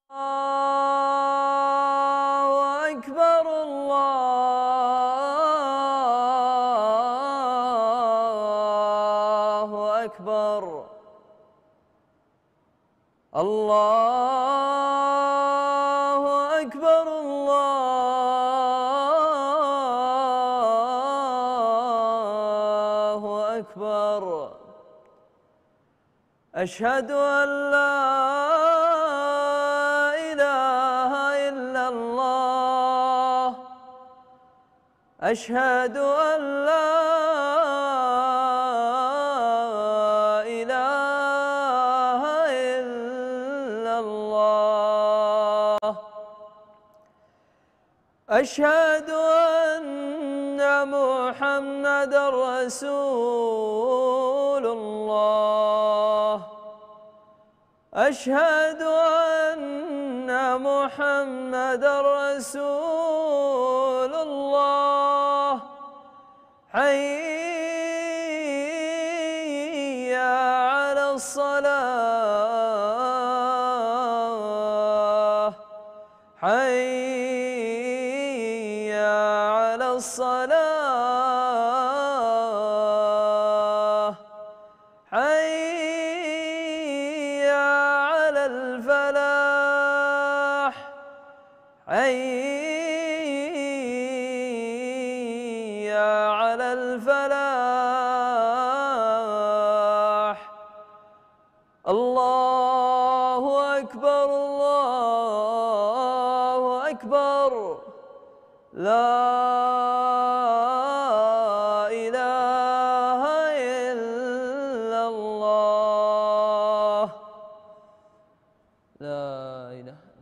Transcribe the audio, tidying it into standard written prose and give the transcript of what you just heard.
الله أكبر الله أكبر الله أكبر الله أكبر أشهد أن لا إله إلا الله أشهد أن لا إله إلا الله أشهد أن محمدًا رسول الله أشهد أن محمدًا رسول الله حي على الصلاة حي على الصلاة حي على الفلاح حي على الفلاح الله أكبر الله أكبر لا إله إلا الله لا إله